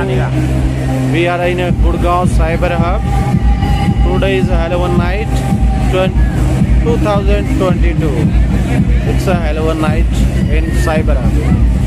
morning. We are in a Gurgaon Cyber Hub. Today is Halloween night 2022. It's a Halloween night in Cyber Hub.